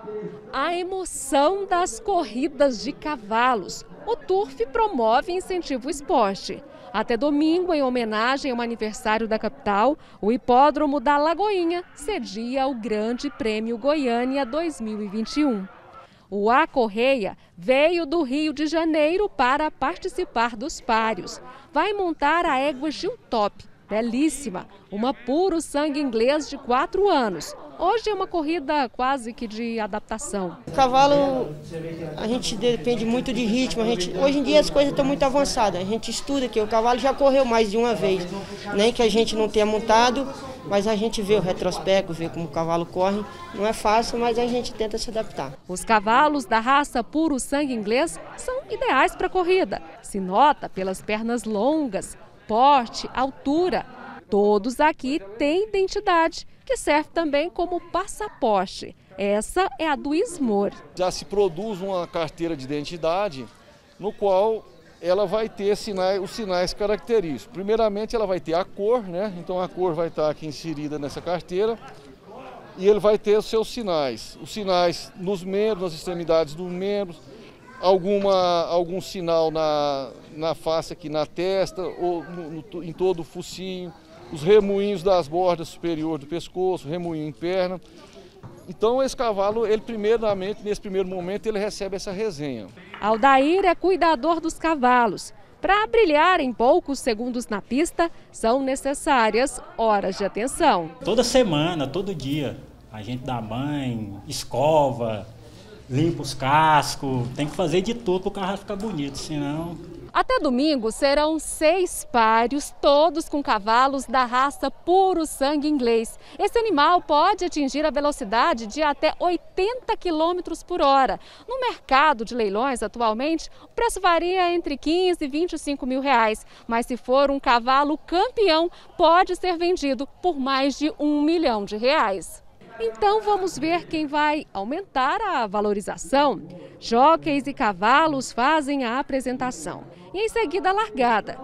A emoção das corridas de cavalos. O Turf promove e incentiva o esporte. Até domingo, em homenagem ao aniversário da capital, o Hipódromo da Lagoinha cedia o Grande Prêmio Goiânia 2021. O A Correia veio do Rio de Janeiro para participar dos páreos. Vai montar a égua Giltop, belíssima, uma puro sangue inglês de 4 anos. Hoje é uma corrida quase que de adaptação. O cavalo, a gente depende muito de ritmo. Hoje em dia as coisas estão muito avançadas. A gente estuda que o cavalo já correu mais de uma vez. Nem que a gente não tenha montado, mas a gente vê o retrospecto, vê como o cavalo corre. Não é fácil, mas a gente tenta se adaptar. Os cavalos da raça puro sangue inglês são ideais para a corrida. Se nota pelas pernas longas, porte, altura. Todos aqui têm identidade, que serve também como passaporte. Essa é a do Ismor. Já se produz uma carteira de identidade, no qual ela vai ter os sinais característicos. Primeiramente, ela vai ter a cor, né? Então a cor vai estar aqui inserida nessa carteira. E ele vai ter os seus sinais. Os sinais nos membros, nas extremidades dos membros, algum sinal na face aqui, na testa, ou em todo o focinho, os remoinhos das bordas superiores do pescoço, remoinho em perna. Então esse cavalo, ele primeiramente, nesse primeiro momento, ele recebe essa resenha. Aldair é cuidador dos cavalos. Para brilhar em poucos segundos na pista, são necessárias horas de atenção. Toda semana, todo dia, a gente dá banho, escova, limpa os cascos, tem que fazer de tudo para o carro ficar bonito, senão... Até domingo serão 6 páreos, todos com cavalos da raça puro sangue inglês. Esse animal pode atingir a velocidade de até 80 km por hora. No mercado de leilões, atualmente, o preço varia entre 15 e 25 mil reais. Mas se for um cavalo campeão, pode ser vendido por mais de R$1 milhão. Então vamos ver quem vai aumentar a valorização. Jockeys e cavalos fazem a apresentação e em seguida a largada.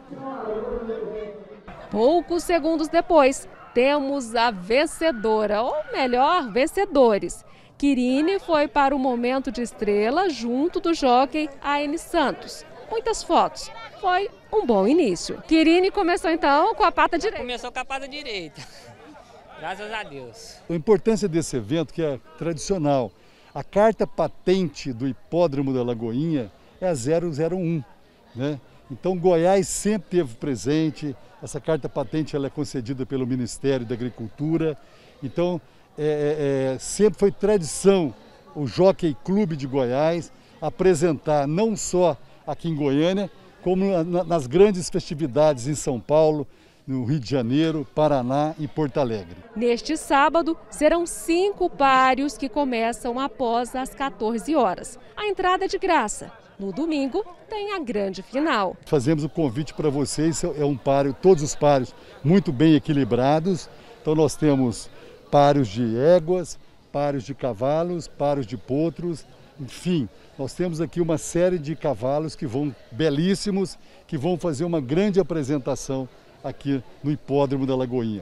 Poucos segundos depois, temos a vencedora, ou melhor, vencedores. Quirine foi para o momento de estrela junto do jockey A.N. Santos. Muitas fotos. Foi um bom início. Quirine começou então com a pata direita. Começou com a pata direita. Graças a Deus. A importância desse evento, que é tradicional, a carta patente do Hipódromo da Lagoinha é a 001, né? Então Goiás sempre teve presente, essa carta patente ela é concedida pelo Ministério da Agricultura, então sempre foi tradição o Jockey Clube de Goiás apresentar não só aqui em Goiânia, como nas grandes festividades em São Paulo, no Rio de Janeiro, Paraná e Porto Alegre. Neste sábado, serão 5 páreos que começam após as 14 horas. A entrada é de graça. No domingo, tem a grande final. Fazemos o convite para vocês, é um páreo, todos os páreos muito bem equilibrados. Então nós temos páreos de éguas, páreos de cavalos, páreos de potros, enfim, nós temos aqui uma série de cavalos que vão belíssimos, que vão fazer uma grande apresentação aqui no Hipódromo da Lagoinha.